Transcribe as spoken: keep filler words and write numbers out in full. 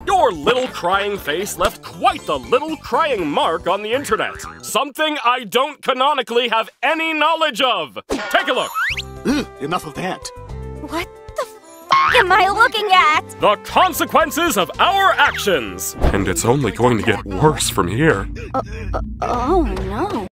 Your little crying face left quite the little crying mark on the internet. Something I don't canonically have any knowledge of. Take a look. Ugh, enough of that. What the f am I looking at? The consequences of our actions. And it's only going to get worse from here. Uh, uh, oh no.